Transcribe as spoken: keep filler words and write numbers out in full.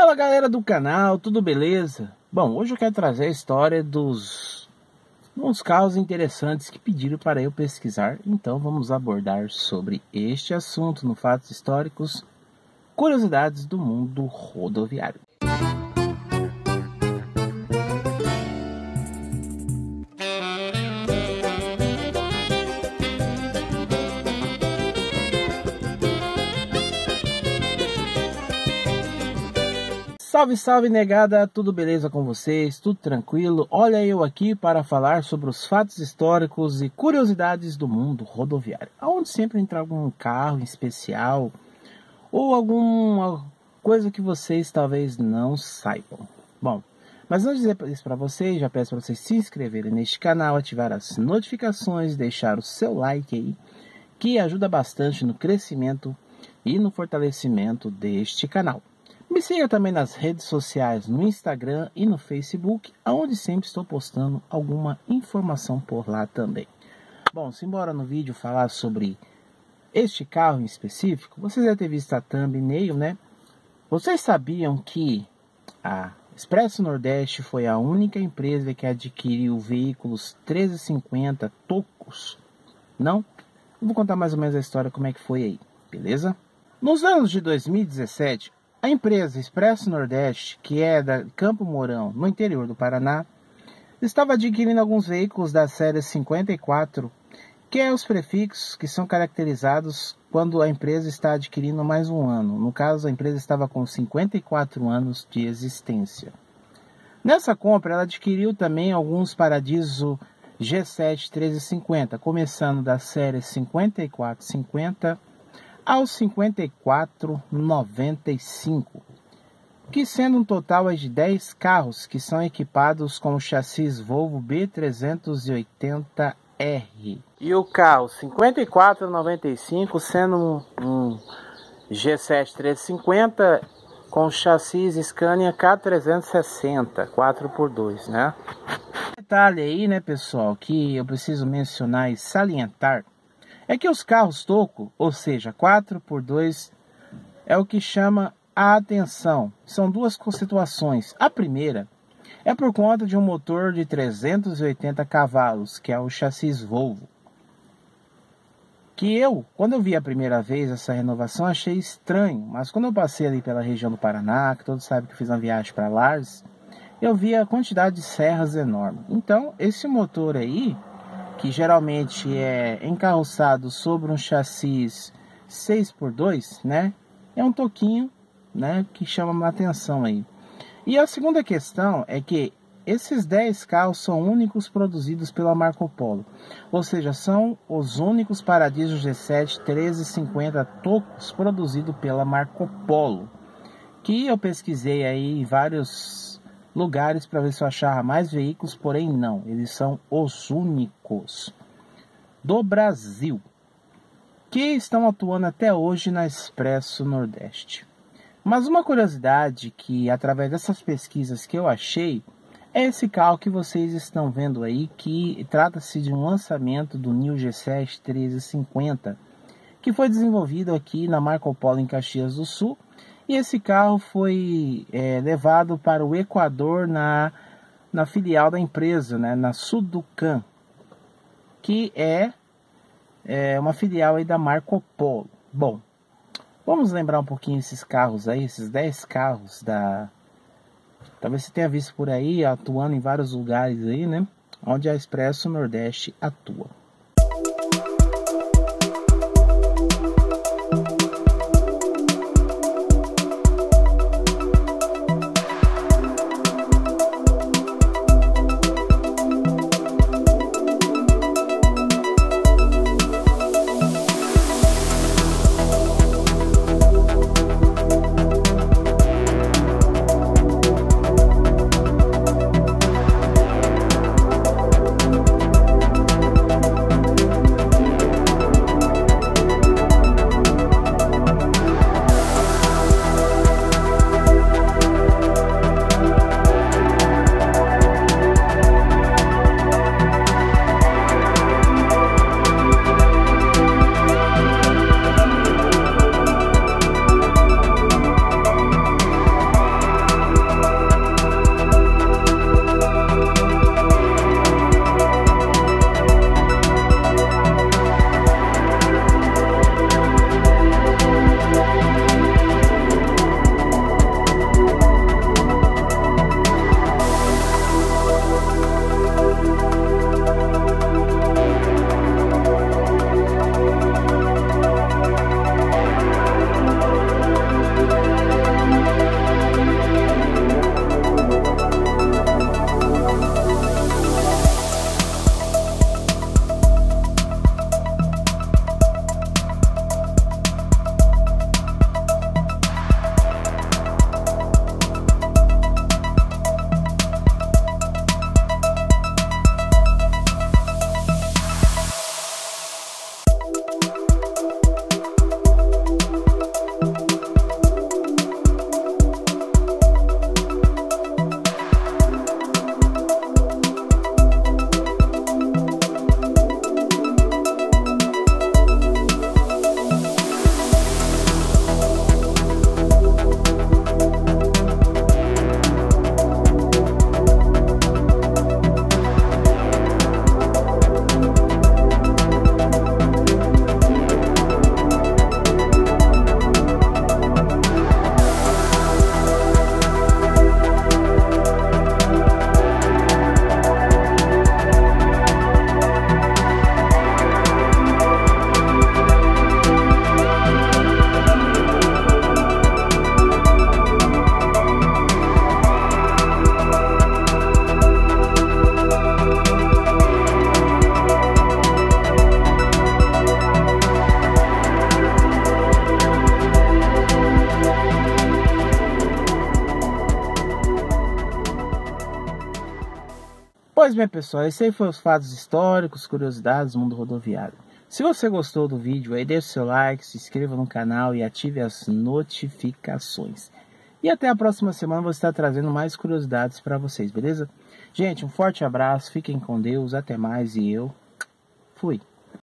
Fala galera do canal, tudo beleza? Bom, hoje eu quero trazer a história dos uns carros interessantes que pediram para eu pesquisar. Então vamos abordar sobre este assunto no Fatos Históricos, curiosidades do mundo rodoviário. Salve, salve negada, tudo beleza com vocês? Tudo tranquilo? Olha eu aqui para falar sobre os fatos históricos e curiosidades do mundo rodoviário, onde sempre entra algum carro em especial ou alguma coisa que vocês talvez não saibam. Bom, mas antes de dizer isso para vocês, já peço para vocês se inscreverem neste canal, ativar as notificações, deixar o seu like aí, que ajuda bastante no crescimento e no fortalecimento deste canal. Me siga também nas redes sociais, no Instagram e no Facebook, onde sempre estou postando alguma informação por lá também. Bom, simbora no vídeo falar sobre este carro em específico. Vocês devem ter visto a thumbnail, né? Vocês sabiam que a Expresso Nordeste foi a única empresa que adquiriu veículos treze cinquenta Tocos? Não? Eu vou contar mais ou menos a história, como é que foi aí, beleza? Nos anos de dois mil e dezessete, a empresa Expresso Nordeste, que é da Campo Mourão, no interior do Paraná, estava adquirindo alguns veículos da série cinquenta e quatro, que é os prefixos que são caracterizados quando a empresa está adquirindo mais um ano. No caso, a empresa estava com cinquenta e quatro anos de existência. Nessa compra, ela adquiriu também alguns Paradiso G sete treze cinquenta, começando da série cinquenta e quatro cinquenta aos cinquenta e quatro noventa e cinco, que sendo um total de dez carros que são equipados com o chassi Volvo B trezentos e oitenta R. E o carro cinquenta e quatro noventa e cinco sendo um, um G sete treze cinquenta com chassi Scania K trezentos e sessenta, quatro por dois, né? Detalhe aí, né, pessoal, que eu preciso mencionar e salientar é que os carros Toco, ou seja, quatro por dois, é o que chama a atenção. São duas situações. A primeira é por conta de um motor de trezentos e oitenta cavalos, que é o chassi Volvo. Que eu, quando eu vi a primeira vez essa renovação, achei estranho. Mas quando eu passei ali pela região do Paraná, que todos sabem que eu fiz uma viagem para Lages, eu vi a quantidade de serras enorme. Então, esse motor aí, que geralmente é encarroçado sobre um chassi seis por dois, né? É um toquinho, né, que chama a atenção aí. E a segunda questão é que esses dez carros são únicos produzidos pela Marco Polo. Ou seja, são os únicos Paradiso G sete treze cinquenta Tocos produzidos pela Marco Polo. Que eu pesquisei aí em vários lugares para ver se eu achava mais veículos, porém não, eles são os únicos do Brasil que estão atuando até hoje na Expresso Nordeste. Mas uma curiosidade que através dessas pesquisas que eu achei é esse carro que vocês estão vendo aí, que trata-se de um lançamento do New G sete treze cinquenta, que foi desenvolvido aqui na Marco Polo em Caxias do Sul. E esse carro foi é, levado para o Equador na, na filial da empresa, né, na Suducan, que é, é uma filial aí da Marco Polo. Bom, vamos lembrar um pouquinho esses carros aí, esses dez carros da... Talvez você tenha visto por aí, atuando em vários lugares aí, né, onde a Expresso Nordeste atua. Pois bem, pessoal, esse aí foi os fatos históricos, curiosidades do mundo rodoviário. Se você gostou do vídeo, aí deixe seu like, se inscreva no canal e ative as notificações. E até a próxima semana vou estar trazendo mais curiosidades para vocês, beleza? Gente, um forte abraço, fiquem com Deus, até mais e eu fui.